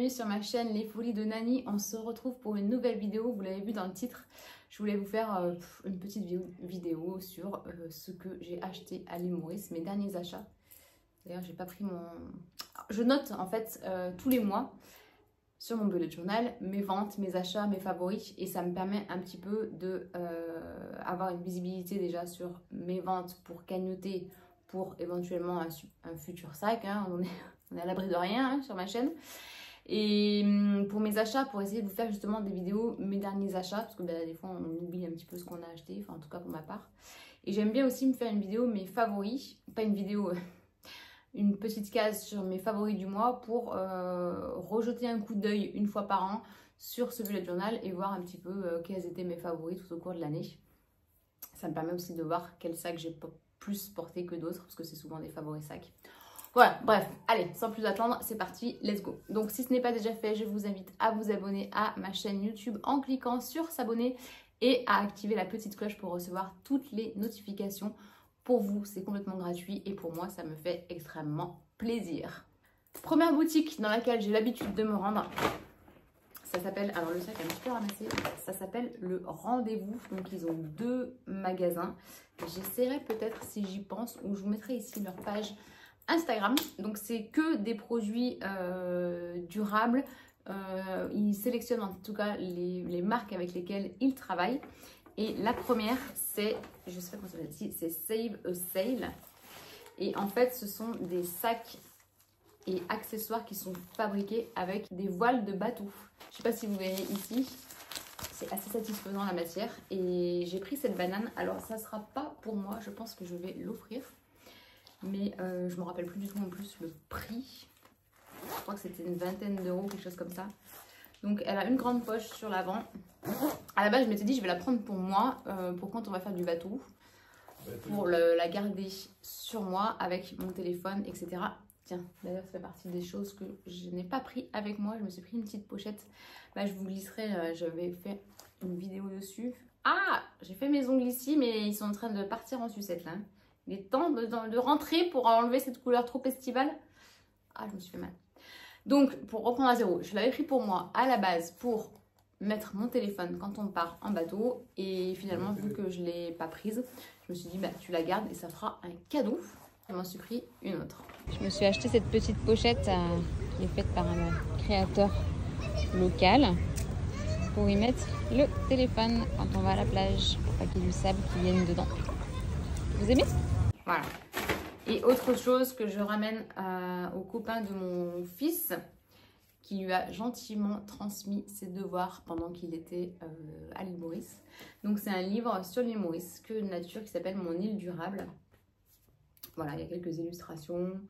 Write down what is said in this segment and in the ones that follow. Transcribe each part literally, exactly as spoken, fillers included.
bienvenue sur ma chaîne Les Folies de Nani. On se retrouve pour une nouvelle vidéo, vous l'avez vu dans le titre. Je voulais vous faire euh, une petite vidéo sur euh, ce que j'ai acheté à l'île Maurice, mes derniers achats. D'ailleurs, j'ai pas pris mon... Je note en fait euh, tous les mois sur mon bullet journal mes ventes, mes achats, mes favoris, et ça me permet un petit peu de euh, avoir une visibilité déjà sur mes ventes pour cagnoter pour éventuellement un, un futur sac. Hein. On est... On est à l'abri de rien hein, sur ma chaîne. Et pour mes achats, pour essayer de vous faire justement des vidéos, mes derniers achats, parce que ben, des fois on oublie un petit peu ce qu'on a acheté, enfin en tout cas pour ma part. Et j'aime bien aussi me faire une vidéo, mes favoris, pas une vidéo, une petite case sur mes favoris du mois pour euh, rejeter un coup d'œil une fois par an sur ce bullet journal et voir un petit peu euh, quels étaient mes favoris tout au cours de l'année. Ça me permet aussi de voir quel sac j'ai plus porté que d'autres, parce que c'est souvent des favoris sacs. Voilà, bref, allez, sans plus attendre, c'est parti, let's go. Donc si ce n'est pas déjà fait, je vous invite à vous abonner à ma chaîne YouTube en cliquant sur s'abonner et à activer la petite cloche pour recevoir toutes les notifications. Pour vous, c'est complètement gratuit et pour moi, ça me fait extrêmement plaisir. Première boutique dans laquelle j'ai l'habitude de me rendre, ça s'appelle, alors le sac est un petit peu ramassé, ça s'appelle Le Rendez-vous. Donc ils ont deux magasins. J'essaierai peut-être, si j'y pense, ou je vous mettrai ici leur page Instagram. Donc c'est que des produits euh, durables. Euh, ils sélectionnent en tout cas les, les marques avec lesquelles ils travaillent. Et la première, c'est, je sais pas comment ça s'appelle ici, c'est Save a Sale. Et en fait, ce sont des sacs et accessoires qui sont fabriqués avec des voiles de bateau. Je sais pas si vous verrez ici, c'est assez satisfaisant la matière. Et j'ai pris cette banane. Alors ça sera pas pour moi, je pense que je vais l'offrir. Mais euh, je ne me rappelle plus du tout en plus le prix. Je crois que c'était une vingtaine d'euros, quelque chose comme ça. Donc elle a une grande poche sur l'avant. À la base, je m'étais dit je vais la prendre pour moi, euh, pour quand on va faire du bateau. Pour le, la garder sur moi avec mon téléphone, et cetera. Tiens, d'ailleurs ça fait partie des choses que je n'ai pas pris avec moi. Je me suis pris une petite pochette. Là je vous glisserai, euh, j'avais fait une vidéo dessus. Ah, j'ai fait mes ongles ici, mais ils sont en train de partir en sucette là. Il est temps de, de, de rentrer pour enlever cette couleur trop estivale. Ah, je me suis fait mal. Donc, pour reprendre à zéro, je l'avais pris pour moi à la base pour mettre mon téléphone quand on part en bateau. Et finalement, vu que je ne l'ai pas prise, je me suis dit, bah, tu la gardes et ça fera un cadeau. Je m'en suis pris une autre. Je me suis acheté cette petite pochette euh, qui est faite par un créateur local pour y mettre le téléphone quand on va à la plage, pour pas qu'il y ait du sable qui vienne dedans. Vous aimez ? Voilà. Et autre chose que je ramène euh, au copain de mon fils, qui lui a gentiment transmis ses devoirs pendant qu'il était euh, à l'île Maurice. Donc c'est un livre sur l'île Maurice, que de nature, qui s'appelle Mon île durable. Voilà, il y a quelques illustrations.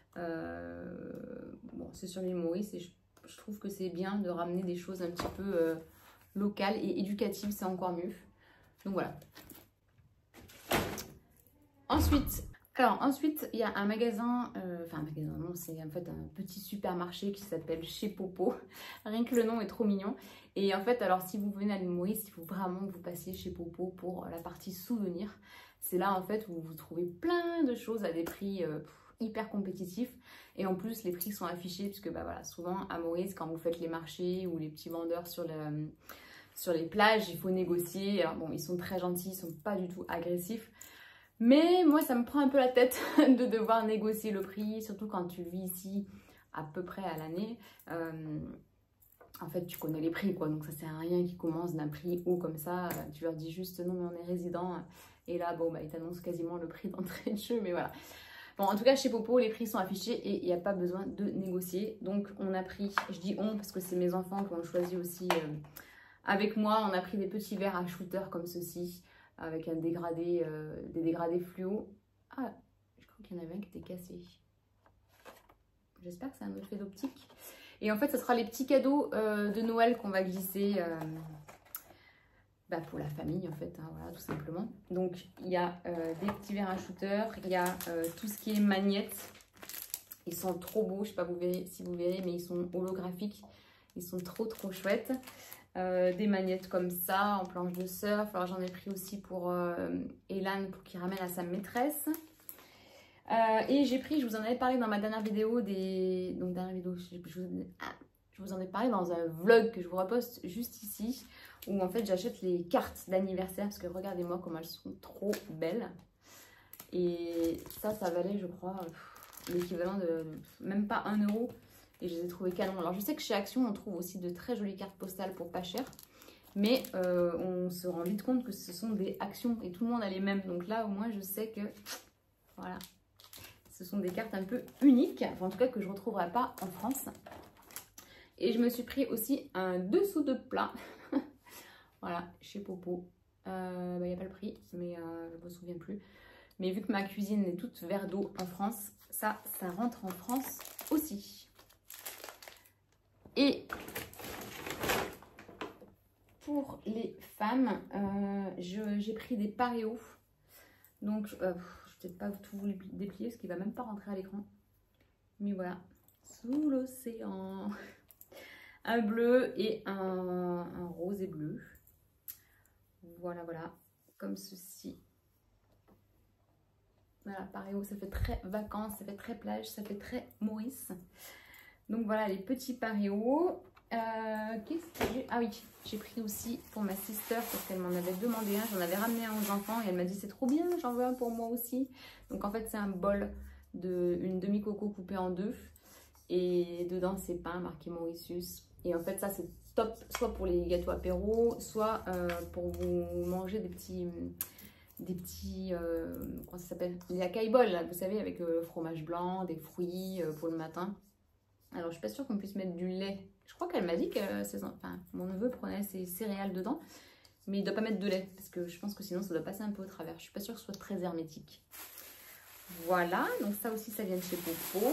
Euh, bon, c'est sur l'île Maurice et je, je trouve que c'est bien de ramener des choses un petit peu euh, locales et éducatives, c'est encore mieux. Donc voilà. Ensuite, alors ensuite, il y a un magasin, euh, enfin un magasin, non, c'est en fait un petit supermarché qui s'appelle Chez Popo. Rien que le nom est trop mignon. Et en fait, alors si vous venez à l'île Maurice, il faut vraiment que vous passiez chez Popo pour la partie souvenirs. C'est là en fait où vous trouvez plein de choses à des prix euh, hyper compétitifs. Et en plus, les prix sont affichés, puisque bah voilà, souvent à Maurice, quand vous faites les marchés ou les petits vendeurs sur, le, sur les plages, il faut négocier. Alors bon, ils sont très gentils, ils sont pas du tout agressifs. Mais moi, ça me prend un peu la tête de devoir négocier le prix, surtout quand tu vis ici à peu près à l'année. Euh, en fait, tu connais les prix, quoi. Donc, ça sert à rien qu'ils commencent d'un prix haut comme ça. Tu leur dis juste, non, mais on est résident. Et là, bon, bah, ils t'annoncent quasiment le prix d'entrée de jeu, mais voilà. Bon, en tout cas, chez Popo, les prix sont affichés et il n'y a pas besoin de négocier. Donc, on a pris, je dis on parce que c'est mes enfants qui ont choisi aussi euh, avec moi. On a pris des petits verres à shooter comme ceci, avec un dégradé, euh, des dégradés fluo. Ah, je crois qu'il y en avait un qui était cassé. J'espère que c'est un effet d'optique. Et en fait, ce sera les petits cadeaux euh, de Noël qu'on va glisser euh, bah, pour la famille, en fait, hein, voilà, tout simplement. Donc, il y a euh, des petits verres à shooter, il y a euh, tout ce qui est magnettes. Ils sont trop beaux, je ne sais pas vous verrez, si vous verrez, mais ils sont holographiques. Ils sont trop, trop chouettes. Euh, des magnettes comme ça en planche de surf. Alors j'en ai pris aussi pour euh, Elan pour qu'il ramène à sa maîtresse. Euh, et j'ai pris, je vous en avais parlé dans ma dernière vidéo, des... Donc dernière vidéo, je, je, vous... ah, Je vous en ai parlé dans un vlog que je vous reposte juste ici, où en fait j'achète les cartes d'anniversaire parce que regardez-moi comme elles sont trop belles. Et ça, ça valait, je crois, l'équivalent de même pas un euro. Et je les ai trouvées canon. Alors je sais que chez Action, on trouve aussi de très jolies cartes postales pour pas cher. Mais euh, on se rend vite compte que ce sont des Actions et tout le monde a les mêmes. Donc là, au moins, je sais que, voilà, ce sont des cartes un peu uniques. Enfin, en tout cas, que je ne retrouverai pas en France. Et je me suis pris aussi un dessous de plat. Voilà, chez Popo. Il euh, n'y bah, a pas le prix, mais euh, je ne me souviens plus. Mais vu que ma cuisine est toute verre d'eau en France, ça, ça rentre en France aussi. Et pour les femmes, euh, j'ai pris des paréos. Donc, euh, je ne vais peut-être pas tout vous déplier parce qu'il ne va même pas rentrer à l'écran. Mais voilà, sous l'océan. Un bleu et un, un rose et bleu. Voilà, voilà, comme ceci. Voilà, paréo, ça fait très vacances, ça fait très plage, ça fait très Maurice. Donc voilà les petits paréos. Euh, Qu'est-ce que j'ai? Ah oui, j'ai pris aussi pour ma sister parce qu'elle m'en avait demandé un. J'en avais ramené un aux enfants et elle m'a dit c'est trop bien, j'en veux un pour moi aussi. Donc en fait c'est un bol de une demi-coco coupée en deux. Et dedans c'est peint marqué Mauritius. Et en fait ça c'est top soit pour les gâteaux apéro, soit euh, pour vous manger des petits... des petits, euh, comment ça s'appelle, les acai bol, là, vous savez, avec le euh, fromage blanc, des fruits euh, pour le matin. Alors, je suis pas sûre qu'on puisse mettre du lait. Je crois qu'elle m'a dit que euh, enfin, mon neveu prenait ses céréales dedans, mais il ne doit pas mettre de lait, parce que je pense que sinon, ça doit passer un peu au travers. Je suis pas sûre que ce soit très hermétique. Voilà, donc ça aussi, ça vient de chez Popo.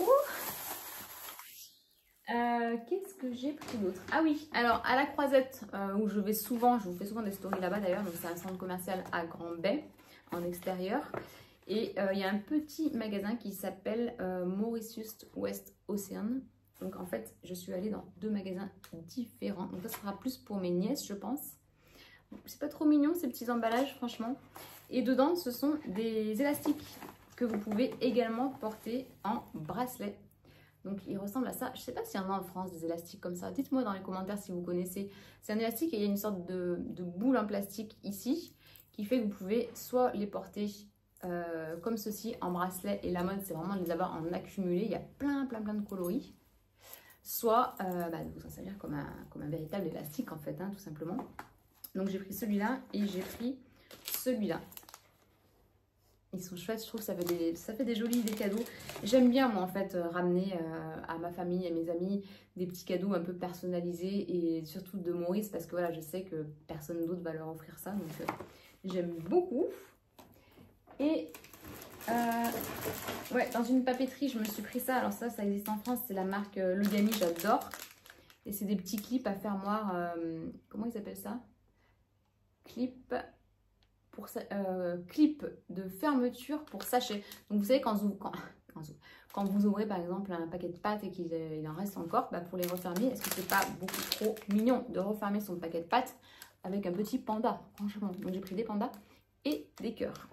Euh, Qu'est-ce que j'ai pris d'autre? Ah oui, alors à la Croisette, euh, où je vais souvent, je vous fais souvent des stories là-bas d'ailleurs, donc c'est un centre commercial à Grand Bay, en extérieur. Et euh, il y a un petit magasin qui s'appelle euh, Mauritius West Ocean. Donc en fait, je suis allée dans deux magasins différents. Donc ça sera plus pour mes nièces, je pense. C'est pas trop mignon ces petits emballages, franchement. Et dedans, ce sont des élastiques que vous pouvez également porter en bracelet. Donc il ressemble à ça. Je ne sais pas s'il y en a en France des élastiques comme ça. Dites-moi dans les commentaires si vous connaissez. C'est un élastique et il y a une sorte de, de boule en plastique ici qui fait que vous pouvez soit les porter euh, comme ceci en bracelet. Et la mode c'est vraiment de les avoir en accumulé. Il y a plein plein plein de coloris. Soit euh, bah, vous en servir comme un, comme un véritable élastique en fait, hein, tout simplement. Donc j'ai pris celui-là et j'ai pris celui-là. Ils sont chouettes, je trouve que ça fait des, ça fait des jolis idées cadeaux. J'aime bien, moi, en fait, euh, ramener euh, à ma famille, à mes amis, des petits cadeaux un peu personnalisés et surtout de Maurice parce que voilà, je sais que personne d'autre va leur offrir ça. Donc, euh, j'aime beaucoup. Et euh, ouais, dans une papeterie, je me suis pris ça. Alors ça, ça existe en France, c'est la marque euh, Lugami, j'adore. Et c'est des petits clips à fermoir. Euh, comment ils appellent ça? Clip... Pour euh, clip de fermeture pour sachet. Donc vous savez quand vous, quand, quand vous ouvrez par exemple un paquet de pâtes et qu'il il en reste encore, bah pour les refermer, est-ce que c'est pas beaucoup trop mignon de refermer son paquet de pâtes avec un petit panda, franchement. Donc j'ai pris des pandas et des cœurs.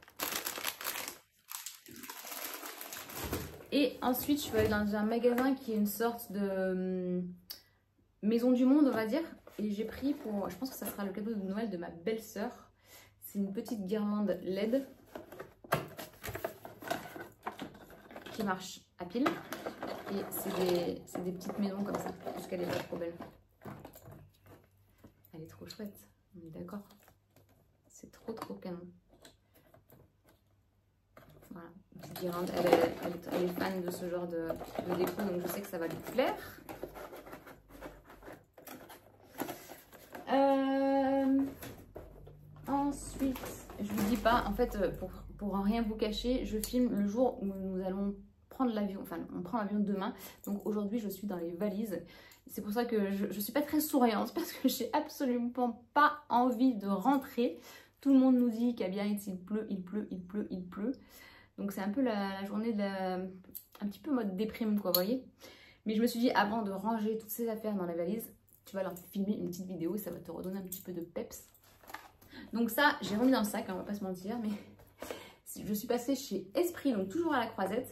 Et ensuite je suis allée dans un magasin qui est une sorte de hum, maison du monde on va dire. Et j'ai pris pour, je pense que ça sera le cadeau de Noël de ma belle-sœur. C'est une petite guirlande L E D qui marche à pile. Et c'est des, des petites maisons comme ça, parce qu'elle est pas trop belle. Elle est trop chouette, on est d'accord. C'est trop trop canon. Voilà, une petite guirlande. Elle est, elle, est, elle est fan de ce genre de, de déco, donc je sais que ça va lui plaire. Euh... Ensuite, je vous dis pas, en fait, pour, pour rien vous cacher, je filme le jour où nous allons prendre l'avion, enfin, on prend l'avion demain. Donc aujourd'hui, je suis dans les valises. C'est pour ça que je ne suis pas très souriante parce que j'ai absolument pas envie de rentrer. Tout le monde nous dit qu'à Biarritz, il pleut, il pleut, il pleut, il pleut. Donc c'est un peu la, la journée de la, un petit peu mode déprime, quoi, vous voyez. Mais je me suis dit, avant de ranger toutes ces affaires dans la valise, tu vas leur filmer une petite vidéo et ça va te redonner un petit peu de peps. Donc ça, j'ai remis dans le sac, hein, on va pas se mentir, mais je suis passée chez Esprit, donc toujours à la Croisette,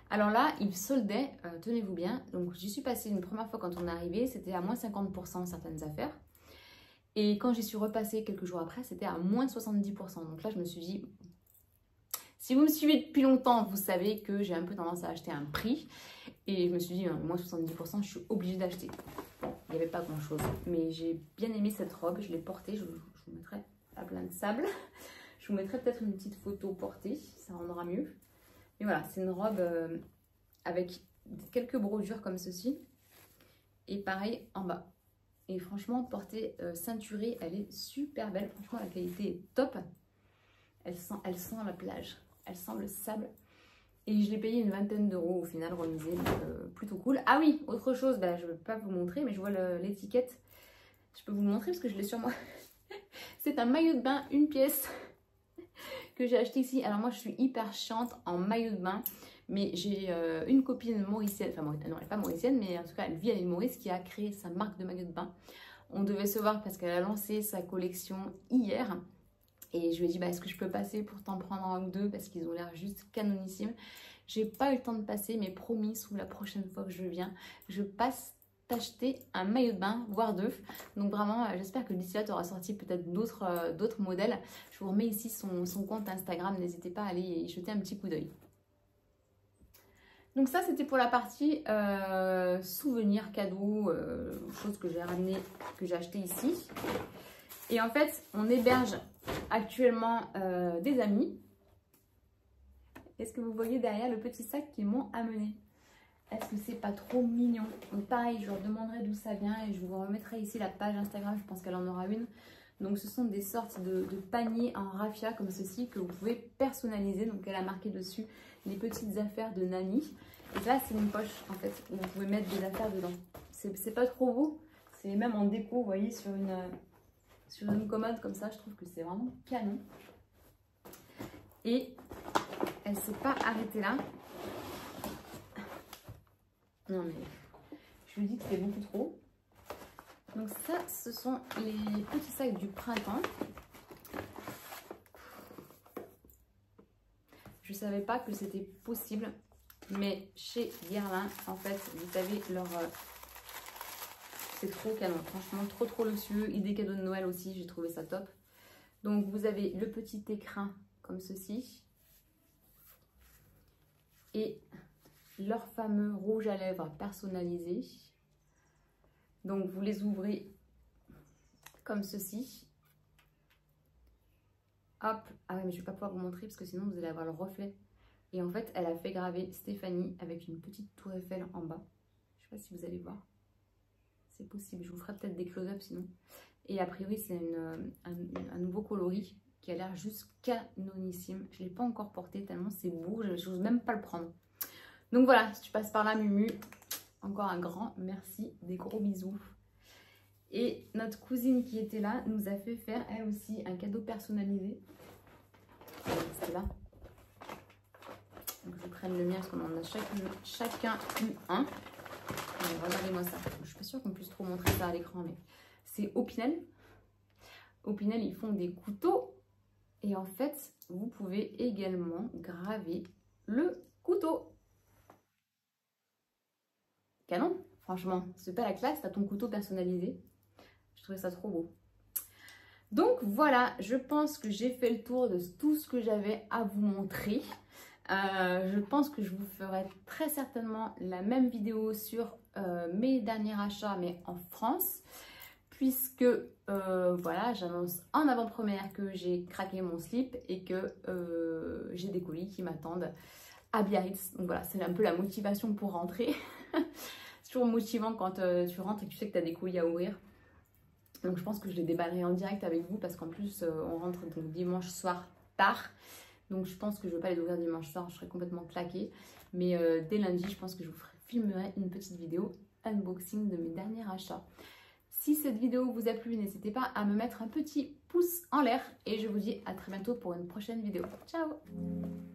Alors là, ils soldaient, euh, tenez-vous bien, donc j'y suis passée une première fois quand on est arrivé, c'était à moins cinquante pour cent certaines affaires. Et quand j'y suis repassée quelques jours après, c'était à moins soixante-dix pour cent. Donc là, je me suis dit, si vous me suivez depuis longtemps, vous savez que j'ai un peu tendance à acheter à un prix. Et je me suis dit, hein, moins soixante-dix pour cent, je suis obligée d'acheter. Bon, il n'y avait pas grand-chose. Mais j'ai bien aimé cette robe, je l'ai portée, je, je vous mettrai à plein de sable. Je vous mettrai peut-être une petite photo portée, ça rendra mieux. Mais voilà, c'est une robe euh, avec quelques brodures comme ceci. Et pareil en bas. Et franchement, portée euh, ceinturée, elle est super belle. Franchement, la qualité est top. Elle sent, elle sent la plage, elle sent le sable. Et je l'ai payé une vingtaine d'euros au final, remisé, donc euh, plutôt cool. Ah oui, autre chose, bah, je ne vais pas vous montrer, mais je vois l'étiquette. Je peux vous le montrer parce que je l'ai sur moi. C'est un maillot de bain, une pièce, que j'ai acheté ici. Alors moi, je suis hyper chiante en maillot de bain. Mais j'ai euh, une copine mauricienne, enfin non, elle n'est pas mauricienne, mais en tout cas, elle vit à l'île Maurice, qui a créé sa marque de maillot de bain. On devait se voir parce qu'elle a lancé sa collection hier. Et je lui ai dit, bah, est-ce que je peux passer pour t'en prendre un ou deux parce qu'ils ont l'air juste canonissimes. J'ai pas eu le temps de passer, mais promis, sous la prochaine fois que je viens, je passe t'acheter un maillot de bain, voire deux. Donc vraiment, j'espère que d'ici là, tu auras sorti peut-être d'autres euh, d'autres modèles. Je vous remets ici son, son compte Instagram. N'hésitez pas à aller y jeter un petit coup d'œil. Donc ça, c'était pour la partie euh, souvenirs, cadeaux, euh, choses que j'ai ramené, que j'ai acheté ici. Et en fait, on héberge actuellement euh, des amis. Est-ce que vous voyez derrière le petit sac qu'ils m'ont amené? Est-ce que c'est pas trop mignon? Donc pareil, je leur demanderai d'où ça vient et je vous remettrai ici la page Instagram, je pense qu'elle en aura une. Donc ce sont des sortes de, de paniers en raffia comme ceci que vous pouvez personnaliser. Donc elle a marqué dessus les petites affaires de Nani. Et là c'est une poche en fait où vous pouvez mettre des affaires dedans. C'est pas trop beau, c'est même en déco, vous voyez, sur une, sur une commode comme ça. Je trouve que c'est vraiment canon. Et elle s'est pas arrêtée là. Non mais je lui dis que c'est beaucoup trop. Donc ça, ce sont les petits sacs du printemps. Je ne savais pas que c'était possible, mais chez Guerlain, en fait, vous savez, leur euh, c'est trop canon. Franchement, trop trop luxueux. Idée cadeau de Noël aussi, j'ai trouvé ça top. Donc vous avez le petit écrin comme ceci. Et leur fameux rouge à lèvres personnalisé. Donc vous les ouvrez comme ceci. Hop. Ah ouais, mais je ne vais pas pouvoir vous montrer parce que sinon vous allez avoir le reflet. Et en fait, elle a fait graver Stéphanie avec une petite tour Eiffel en bas. Je ne sais pas si vous allez voir. C'est possible. Je vous ferai peut-être des close-up sinon. Et a priori, c'est un, un nouveau coloris qui a l'air juste canonissime. Je ne l'ai pas encore porté tellement c'est beau. Je n'ose même pas le prendre. Donc voilà, si tu passes par là, Mumu, encore un grand merci, des gros bisous. Et notre cousine qui était là nous a fait faire elle aussi un cadeau personnalisé. C'était là. Donc je vais prendre le mien parce qu'on en a chacun, chacun eu un. Regardez-moi ça. Je ne suis pas sûre qu'on puisse trop montrer ça à l'écran, mais c'est Opinel. Opinel, ils font des couteaux. Et en fait, vous pouvez également graver le couteau. Canon, franchement, c'est pas la classe, t'as ton couteau personnalisé. Je trouvais ça trop beau. Donc voilà, je pense que j'ai fait le tour de tout ce que j'avais à vous montrer. Euh, je pense que je vous ferai très certainement la même vidéo sur euh, mes derniers achats, mais en France. Puisque, euh, voilà, j'annonce en avant-première que j'ai craqué mon slip et que euh, j'ai des colis qui m'attendent à Biarritz. Donc voilà, c'est un peu la motivation pour rentrer. C'est toujours motivant quand euh, tu rentres et que tu sais que tu as des colis à ouvrir. Donc je pense que je les déballerai en direct avec vous parce qu'en plus euh, on rentre donc dimanche soir tard. Donc je pense que je ne vais pas les ouvrir dimanche soir, je serai complètement claquée. Mais euh, dès lundi, je pense que je vous filmerai une petite vidéo unboxing de mes derniers achats. Si cette vidéo vous a plu, n'hésitez pas à me mettre un petit pouce en l'air. Et je vous dis à très bientôt pour une prochaine vidéo. Ciao!